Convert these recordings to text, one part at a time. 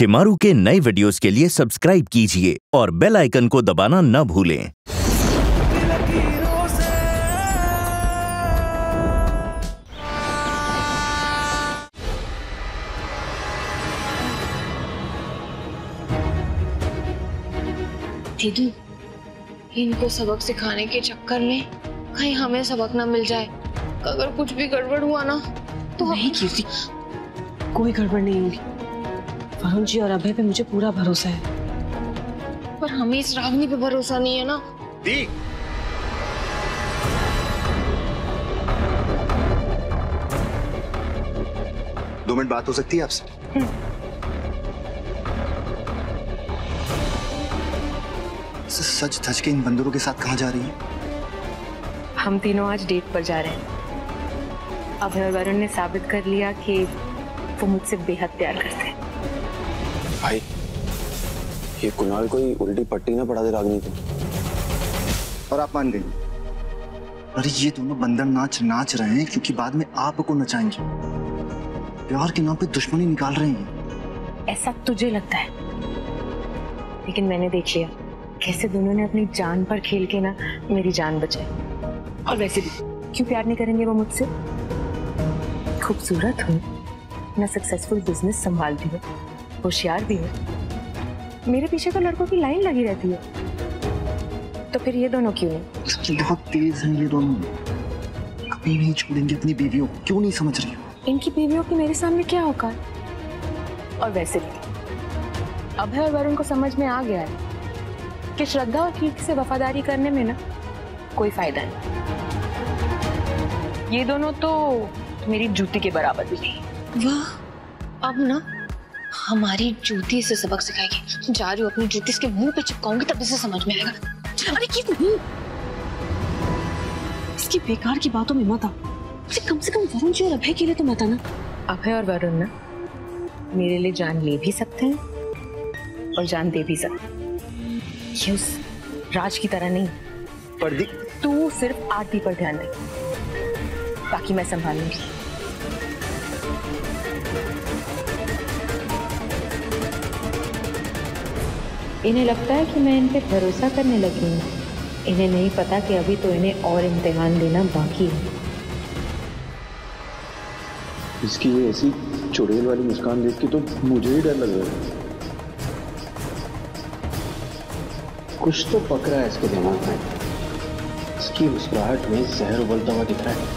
शेमारू के नए वीडियोस के लिए सब्सक्राइब कीजिए और बेल आइकन को दबाना न भूलें। दीदी, इनको सबक सिखाने के चक्कर में कहीं हमें सबक ना मिल जाए। अगर कुछ भी गड़बड़ हुआ ना तो नहीं कीर्ति, कोई गड़बड़ नहीं होगी। वरुण जी और अभय पे मुझे पूरा भरोसा है। पर हमें इस रागनी पे भरोसा नहीं है ना। दी, दो मिनट बात हो सकती है आपसे? सच धज के इन बंदरों के साथ कहाँ जा रही है? हम तीनों आज डेट पर जा रहे हैं। अभय और वरुण ने साबित कर लिया कि वो मुझसे बेहद प्यार करते हैं। भाई, ये कुणाल कोई उल्टी पट्टी ना पड़ा दे रागनी को। और आप मान गई? अरे ये दोनों बंदर नाच रहे हैं क्योंकि बाद में आपको नचाएंगे। प्यार के नाम पे दुश्मनी निकाल रहे हैं। ऐसा तुझे लगता है, लेकिन मैंने देख लिया कैसे दोनों ने अपनी जान पर खेल के ना मेरी जान बचाई। और वैसे भी क्यों प्यार नहीं करेंगे वो मुझसे? खूबसूरत हूँ, ना सक्सेसफुल बिजनेस संभालती हूँ, होशियार भी हूँ, मेरे पीछे तो लड़कों की लाइन लगी रहती है। तो फिर ये दोनों क्यों नहीं? बहुत तेज हैं ये दोनों, कभी नहीं छोड़ेंगे अपनी बीवियों को। क्यों नहीं समझ रही हो? इनकी बीवियों की मेरे सामने क्या औकात? और वैसे भी अभय और वरुण को समझ में आ गया है कि श्रद्धा और कीर्ति से वफादारी करने में ना कोई फायदा नहीं। ये दोनों तो मेरी जूती के बराबर भी नहीं। वाह, अब ना हमारी जूती से सबक सिखाएगी। जा रही हूँ, अपनी जूती इसके मुंह पे चिपकाऊंगी, तब इसे समझ में आएगा। अरे कीर्ति, इसकी बेकार की बातों में मत आ। कम से कम वरुण जी और अभय के लिए तो मत आना। अभय और वरुण ना मेरे लिए जान ले भी सकते हैं और जान दे भी सकते हैं। ये उस राज की तरह नहीं। पर तू सिर्फ आरती पर ध्यान दे, बाकी मैं संभालूंगी। इन्हें लगता है कि मैं इन पे भरोसा करने लगी हूँ। इन्हें नहीं पता कि अभी तो इन्हें और इम्तिहान देना बाकी है। इसकी ये ऐसी चुड़ैल वाली मुस्कान देख के तो मुझे ही डर लग रहा है। कुछ तो पक रहा है इसके दिमाग में। इसकी मुस्कुराहट में जहर उबलता हुआ दिख रहा है।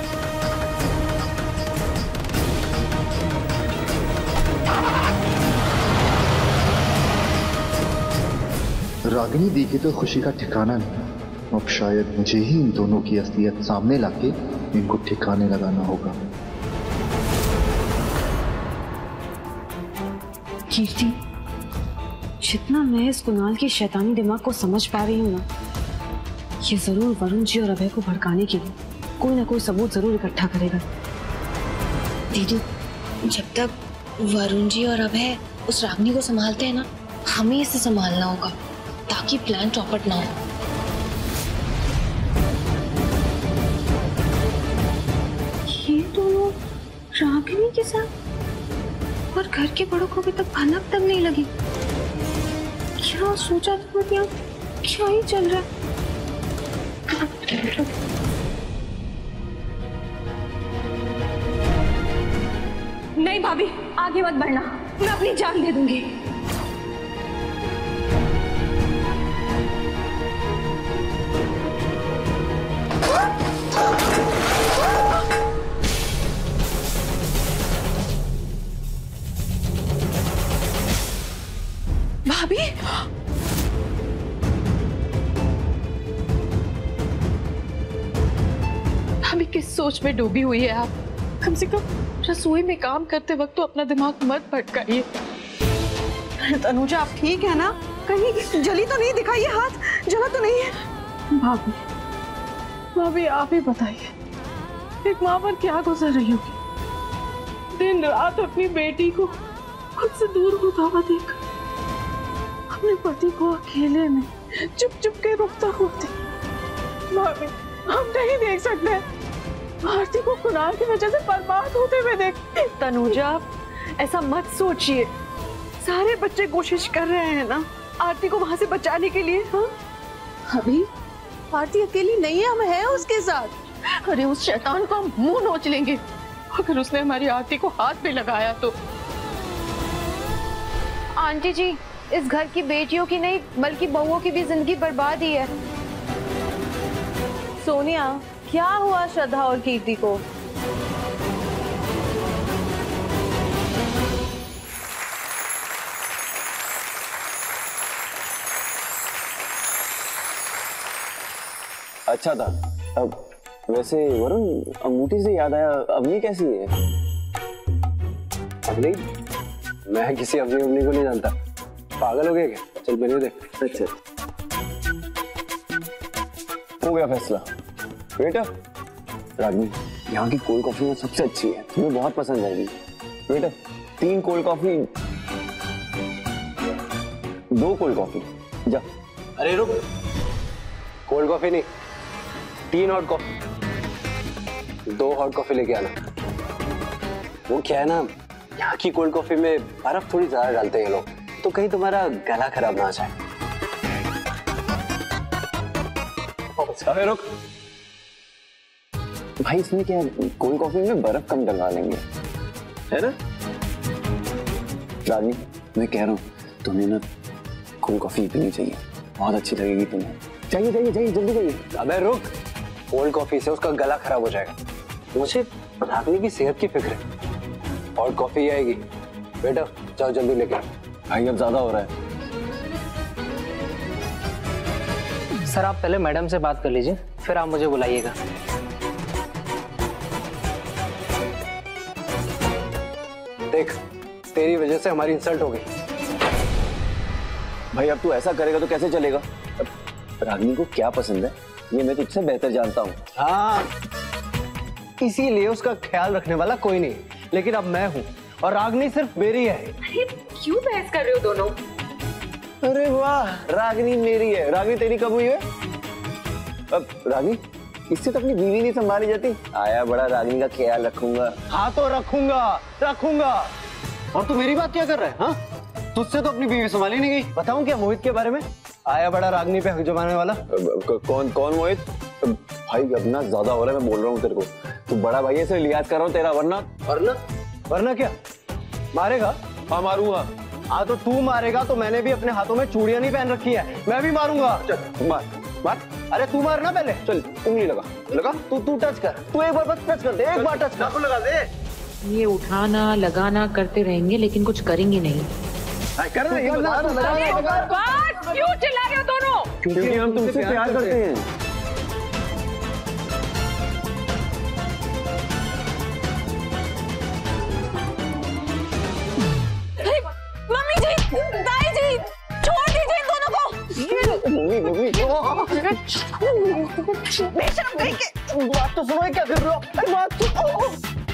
रागिनी दी की तो खुशी का ठिकाना नहीं। अब शायद मुझे ही इन दोनों की असलियत सामने लाके इनको ठिकाने लगाना होगा। कीर्ति, जितना मैं इस कुणाल के शैतानी दिमाग को समझ पा रही हूँ ना, ये जरूर वरुण जी और अभय को भड़काने के लिए कोई ना कोई सबूत जरूर इकट्ठा करेगा। दीदी, जब तक वरुण जी और अभय उस रागनी को संभालते हैं ना, हमें इसे संभालना होगा ताकि प्लान चौपट ना हो। ये दोनों रागिनी के साथ और घर के बड़ों को भी तक भनक तक नहीं लगी। क्या सोचा था क्या? क्या ही चल रहा है? नहीं भाभी, आगे मत बढ़ना, मैं अपनी जान दे दूंगी। भाभी, भाभी किस सोच में डूबी हुई है आप? कम से कम रसोई में काम करते वक्त तो अपना दिमाग मत भटकाइए। तनुजा, आप ठीक है ना? कहीं जली तो नहीं? दिखाइए हाथ, जला तो नहीं है? भाभी, भाभी आप ही बताइए, एक माँ पर क्या गुजर रही होगी? दिन रात अपनी बेटी को खुद से दूर होता हुआ देख, अपने पति को अकेले में चुप चुप के रुकता हुआ देख। भाभी, हम नहीं देख सकते आरती को कुणाल की वजह से बर्बाद होते हुए देख। तनुजा, ऐसा मत सोचिए। सारे बच्चे कोशिश कर रहे हैं ना आरती को वहां से बचाने के लिए। हाँ अभी आरती अकेली नहीं है, हम हैं उसके साथ। अरे उस शैतान को हम मुंह नोच लेंगे अगर उसने हमारी आरती को हाथ पे लगाया तो। आंटी जी, इस घर की बेटियों की नहीं बल्कि बहुओं की भी जिंदगी बर्बाद ही है। सोनिया, क्या हुआ श्रद्धा और कीर्ति को? अच्छा था। अब वैसे वरुण, अंगूठी से याद आया, अवनी कैसी है? अवनी? मैं किसी अवनी को नहीं जानता। पागल हो गया क्या? चल पहले देख। अच्छा हो गया फैसला। बेटा रागिनी, यहाँ की कोल्ड कॉफी में सबसे अच्छी है, तुम्हें बहुत पसंद आएगी। बेटा 3 कोल्ड कॉफी, 2 कोल्ड कॉफी। जा। अरे रुक, कोल्ड कॉफी नहीं, 3 हॉट कॉफी, 2 हॉट कॉफी लेके आना। वो क्या है ना, यहाँ की कोल्ड कॉफी में बर्फ थोड़ी ज्यादा डालते हैं लोग, तो कहीं तुम्हारा गला खराब ना जाए। अरे रुक भाई, इसमें क्या है, कोल्ड कॉफी में बर्फ कम डलवा लेंगे, है ना? रानी, मैं कह रहा हूँ तुम्हें ना कोल्ड कॉफी पीनी चाहिए, बहुत अच्छी लगेगी तुम्हें। जाइए जाइए जाइए, जल्दी जाइए। अबे रुक, कोल्ड कॉफी से उसका गला खराब हो जाएगा। मुझे रागनी की सेहत की फिक्र है। और कॉफी आएगी। बेटा जाओ जल्दी लेके। भाई अब ज्यादा हो रहा है। सर आप पहले मैडम से बात कर लीजिए, फिर आप मुझे बुलाइएगा। देख, तेरी वजह से हमारी इंसल्ट हो गई। भाई अब तू ऐसा करेगा तो कैसे चलेगा? रागनी को क्या पसंद है ये मैं तुझसे बेहतर जानता हूँ। हाँ, इसीलिए उसका ख्याल रखने वाला कोई नहीं, लेकिन अब मैं हूँ और रागनी सिर्फ मेरी है। अरे क्यों बहस कर रहे हो दोनों? अरे वाह, रागनी मेरी है। रागनी तेरी कब हुई है? अब रागनी, इससे तो अपनी बीवी नहीं संभाली जाती। आया बड़ा रागनी का ख्याल रखूंगा। हाँ तो रखूंगा। और तू मेरी बात क्या कर रहा है? हाँ, तुझसे तो अपनी बीवी संभाली नहीं गई। बताऊं क्या मोहित के बारे में? आया बड़ा रागनी पे हक जमाने वाला। कौन मोहित? भाई अब ना ज्यादा हो रहा है, मैं बोल रहा हूँ तेरे को। तू बड़ा भाई से लिहाज कर रहा हूँ तेरा, वरना क्या मारेगा? हाँ मारूंगा। हाँ तो तू मारेगा तो मैंने भी अपने हाथों में चूड़ियां नहीं पहन रखी है, मैं भी मारूंगा। चल मार। अरे तू मारना पहले। चल उंगली लगा। तू टच कर। तू एक बार बस टच कर दे, एक बार टच कर। लगा दे। ये उठाना लगाना करते रहेंगे लेकिन कुछ करेंगे नहीं। कर रहे हैं। क्यों चिल्ला रहे हो दोनों? क्योंकि हम तुमसे प्यार करते हैं। मम्मी जी, दाई जी, छोड़ दीजिए इन दोनों को। मम्मी बेशरम कहीं के। बात तो सुनो, क्या कर रहे हो? बात तो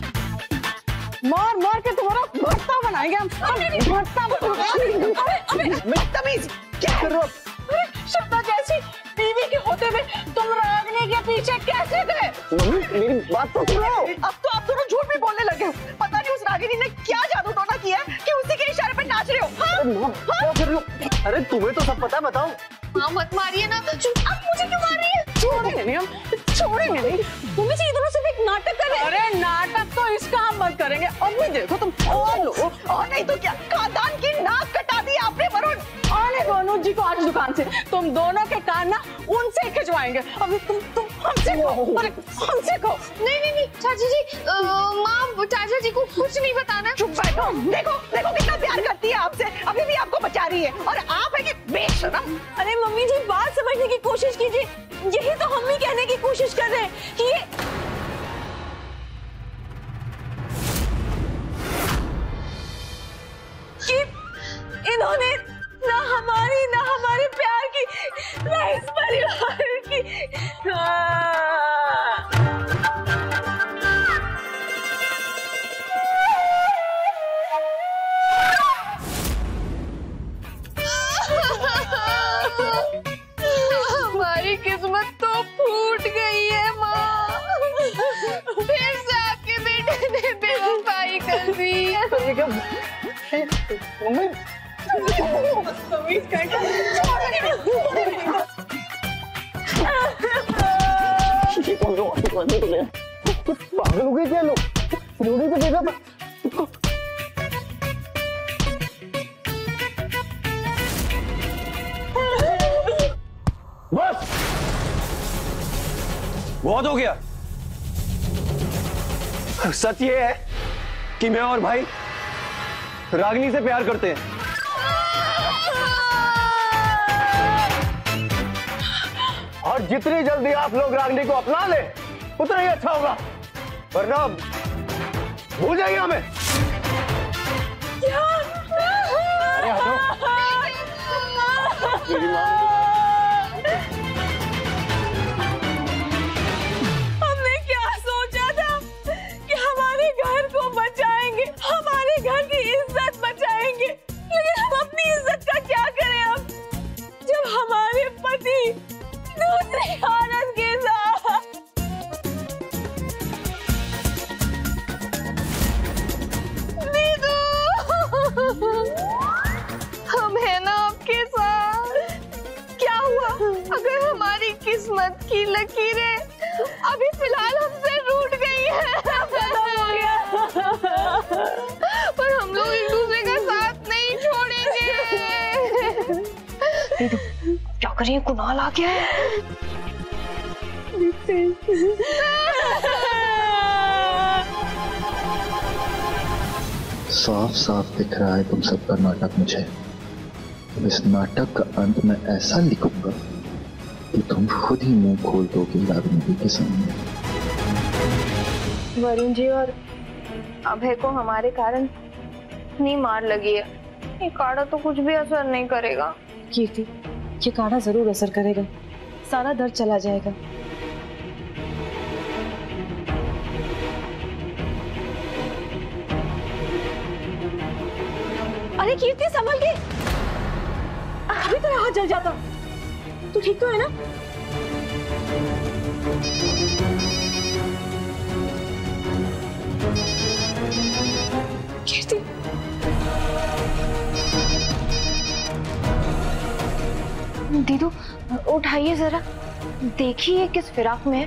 मार के तुम्हारा भट्टा बनाएंगे हम। भट्टा बदतमीज, क्या कर रहे हो? श्रद्धा जैसी बीवी के होते हुए तुम रागनी के पीछे कैसे गए? मम्मी मेरी बात तो सुनो। अब तो आप दोनों झूठ भी बोलने लगे हो। पता नहीं उस रागिनी ने क्या जादू टोना किया है कि उसी के इशारे पे नाच रहे हो। हाँ? क्या कर रहे हो? अरे तुम्हें तो सब पता है, बताओ। हाँ मत मारिए ना। अब मुझे क्यों मार रही है? छोड़ेंगे नहीं हम, छोड़ेंगे नहीं। मम्मी जी, ये दोनों सिर्फ एक नाटक कर रहे हैं। अरे नाटक तो इसका हम मत करेंगे। अब भी देखो तुम और लो, और नहीं तो क्या, खानदान की नाक कटा दी आपने वरुण। आने दो अनुज जी को आज दुकान से। तुम दोनों के कान ना उनसे खिंचवाएंगे। अभी तुम हमसे कहो। अरे हमसे कहो। नहीं चाची जी, माँ चाचा जी को कुछ नहीं बताना। चुप बैठो। देखो कितना प्यार करती है आपसे, अभी भी आपको बचा रही है, और आप है कि बेशरम। अरे मम्मी जी, बात समझने की कोशिश कीजिए। यही तो हम भी कहने की कोशिश कर रहे हैं कि इन्होंने ना हमारे प्यार की, ना इस परिवार की। हमारी किस्मत तो फूट गई है माँ। फिर से आपके बेटे ने बेवफाई कर दी। मम्मी पागल हो गए क्या लोग? रोने तो देखा था। बस बहुत हो गया। सच ये है कि मैं और भाई रागिनी से प्यार करते हैं। और जितनी जल्दी आप लोग रागिनी को अपना ले उतना ही अच्छा होगा, वरना भूल जाइए हमें। अरे हटो। मेरी माँ हमने क्या सोचा था कि हमारे घर को बचाएंगे, हमारे घर की इज्जत बचाएंगे, लेकिन हम अपनी इज्जत का क्या करें अब, जब हमारे पति दूसरी औरत के साथ। हम है ना आपके साथ। क्या हुआ अगर हमारी किस्मत की लकीरें अभी फिलहाल हमसे रूठ गई हैं, पर हम लोग एक दूसरे का साथ नहीं छोड़ेंगे। क्या करिए, कुणाल आ गया है। साफ साफ दिख रहा है तुम सबका नाटक मुझे। इस नाटक का अंत मैं ऐसा लिखूंगा कि तुम खुद ही मुंह खोल दोगे रागिनी के सामने। वरुण जी और अभय को हमारे कारण इतनी मार लगी है, ये काढ़ा तो कुछ भी असर नहीं करेगा। कीर्ति, ये काढ़ा जरूर असर करेगा, सारा दर्द चला जाएगा। अरे कीर्ति संभल के, अभी तो हाथ जल जाता। तू ठीक तो है ना? कीर्ति, दीदू उठाइए जरा, देखिए किस फिराक में है।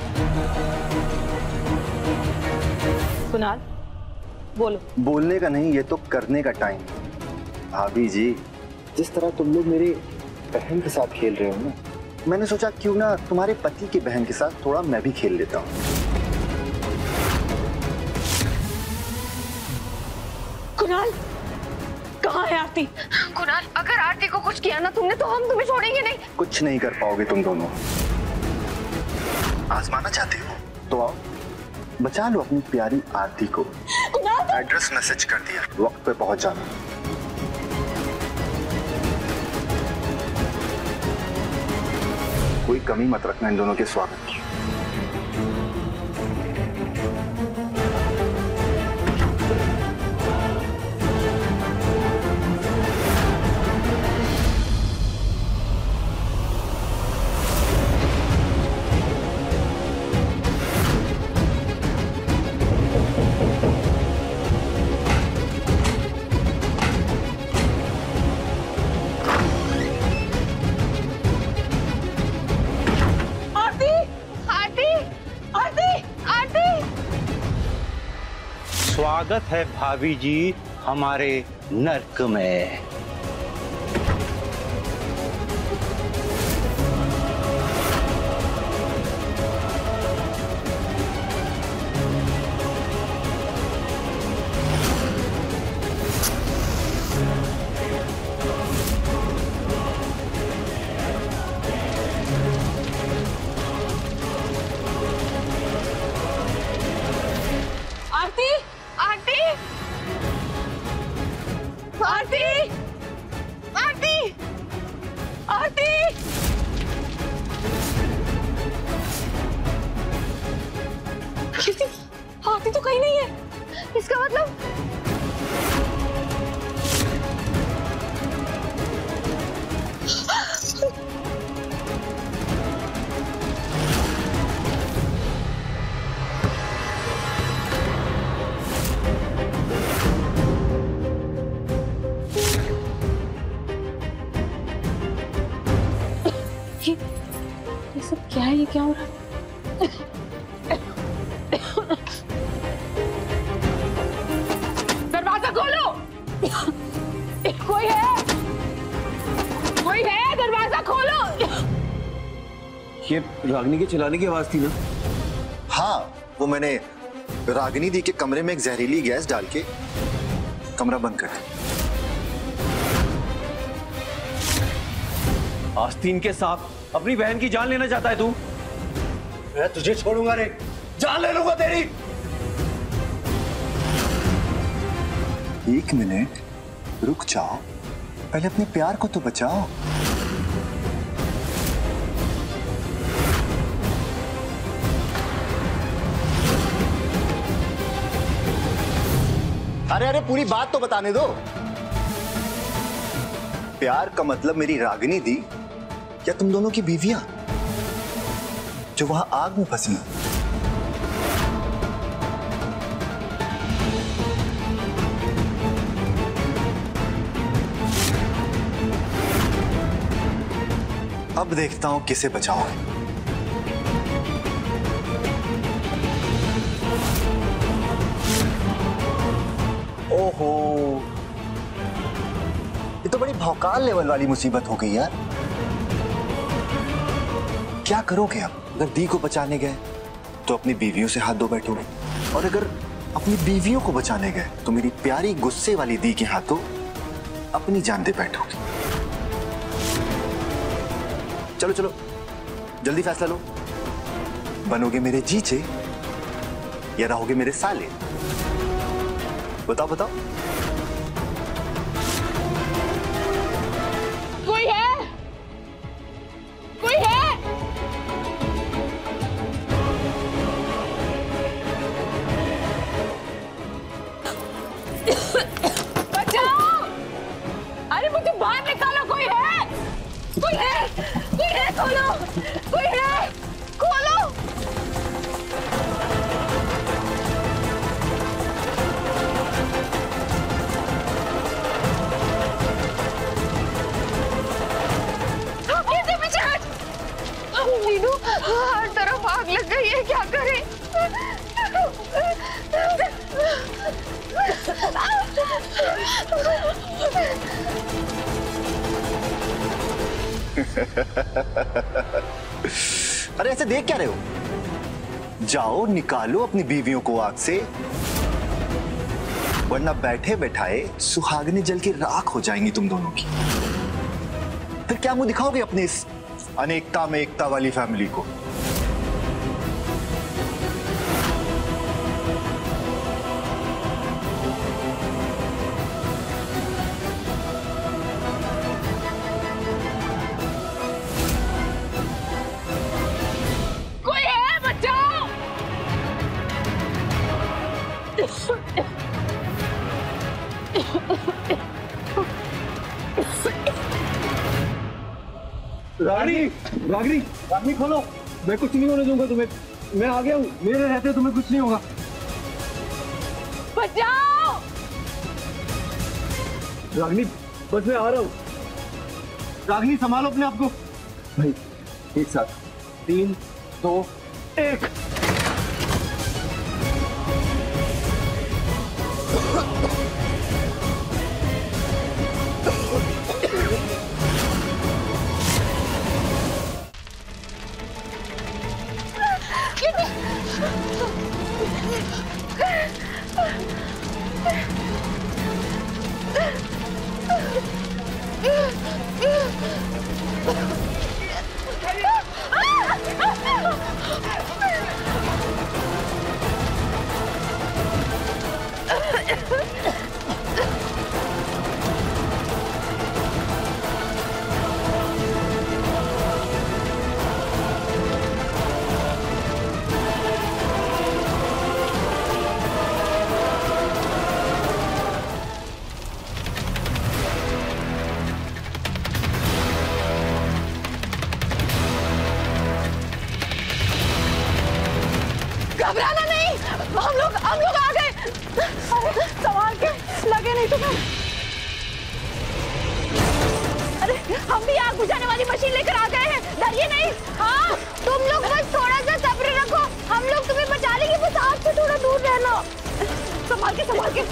कुणाल बोलो। बोलने का नहीं, ये तो करने का टाइम। भाभी जी, जिस तरह तुम लोग मेरी बहन के साथ खेल रहे हो ना, मैंने सोचा क्यों ना तुम्हारे पति की बहन के साथ थोड़ा मैं भी खेल लेता हूँ। कुणाल, कहाँ है आरती? कुणाल, अगर आरती को कुछ किया ना तुमने तो हम तुम्हें छोड़ेंगे नहीं। कुछ नहीं कर पाओगे तुम दोनों। आजमाना चाहते हो तो आओ, बचा लो अपनी प्यारी आरती को। एड्रेस मैसेज कर दिया, वक्त पे पहुंच जाना। कोई कमी मत रखना इन दोनों के स्वागत की। स्वागत है भाभी जी हमारे नर्क में। आरती तो कहीं नहीं है, इसका मतलब क्या है ये, क्या हो रहा है? दरवाजा खोलो। कोई है? कोई है? दरवाजा खोलो। ये रागिनी के चिल्लाने की आवाज थी ना? हाँ, वो मैंने रागिनी दी के कमरे में एक जहरीली गैस डाल के कमरा बंद कर दिया। आस्तीन के साथ अपनी बहन की जान लेना चाहता है तू? मैं तुझे छोड़ूंगा रे, जान ले लूंगा तेरी। एक मिनट रुक जाओ, पहले अपने प्यार को तो बचाओ। अरे अरे पूरी बात तो बताने दो। प्यार का मतलब मेरी रागिनी दी या तुम दोनों की बीवियां जो वहां आग में फंसी? अब देखता हूं किसे बचाओ। ओहो, ये तो बड़ी भौकाल लेवल वाली मुसीबत हो गई यार। क्या करोगे अब? अगर दी को बचाने गए तो अपनी बीवियों से हाथ धो बैठोगे, और अगर अपनी बीवियों को बचाने गए तो मेरी प्यारी गुस्से वाली दी के हाथों अपनी जान दे बैठोगे। चलो चलो जल्दी फैसला लो, बनोगे मेरे जीजे या रहोगे मेरे साले? बताओ बताओ। कोई है? कोई है? बचाओ! अरे मुझे बाहर निकालो, कोई है? कोई है? कोई है? खोलो! कोई है? खोलो! नीनू, हर तरफ आग लग गई है, क्या करें? अरे ऐसे देख क्या रहे हो? जाओ निकालो अपनी बीवियों को आग से, वरना बैठे बैठाए सुहागने जल के राख हो जाएंगी तुम दोनों की। फिर क्या मुंह दिखाओगे अपने इस अनेकता में एकता वाली फैमिली को? कोई है? बचाओ! रागिनी, रागिनी, रागिनी खोलो, मैं कुछ नहीं होने दूंगा तुम्हें। मैं आ गया हूँ, मेरे रहते तुम्हें कुछ नहीं होगा। बचाओ! रागिनी बस मैं आ रहा हूँ। रागिनी संभालो अपने आप को। भाई एक साथ 3, 2, 1। आग बुझाने वाली मशीन लेकर आ गए हैं, डरिए नहीं। हाँ, तुम लोग बस थोड़ा सा सब्र रखो, हम लोग तुम्हें बचा लेंगे, बस आग से थोड़ा दूर रहना। संभाल के संभाल के।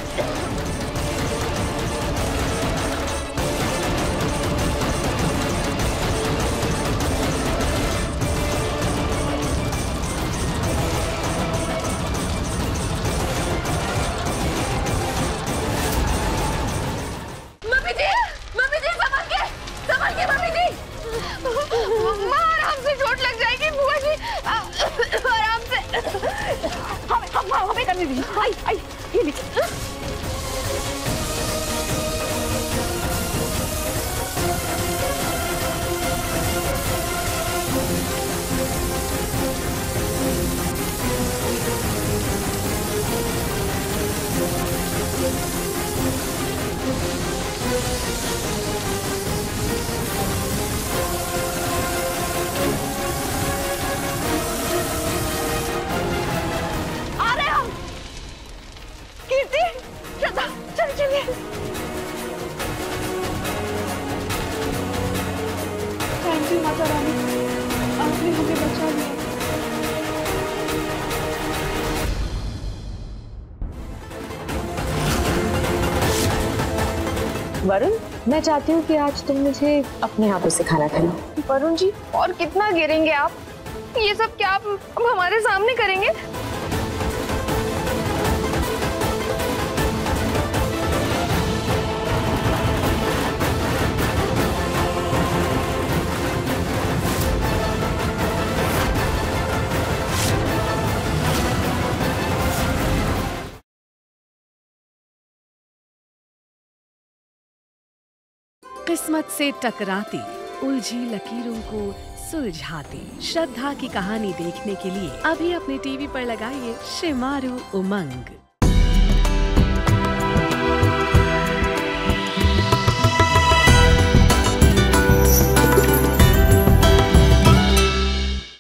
मम्मी जी संभाल के मम्मी जी। माँ आराम से, चोट लग जाएगी बुआ जी, आराम से। हमें करने दीजिए। आई ये लीजिए। कीर्ति, श्रद्धा, चलिए। थैंक यू माता रानी, आपने हमें बचा लिया। वरुण, मैं चाहती हूँ कि आज तुम मुझे अपने हाथों से खाना खिलाओ। वरुण जी, और कितना गिरेंगे आप? ये सब क्या आप हमारे सामने करेंगे? किस्मत से टकराती उलझी लकीरों को सुलझाती श्रद्धा की कहानी देखने के लिए अभी अपने टीवी पर लगाइए शेमारू उमंग।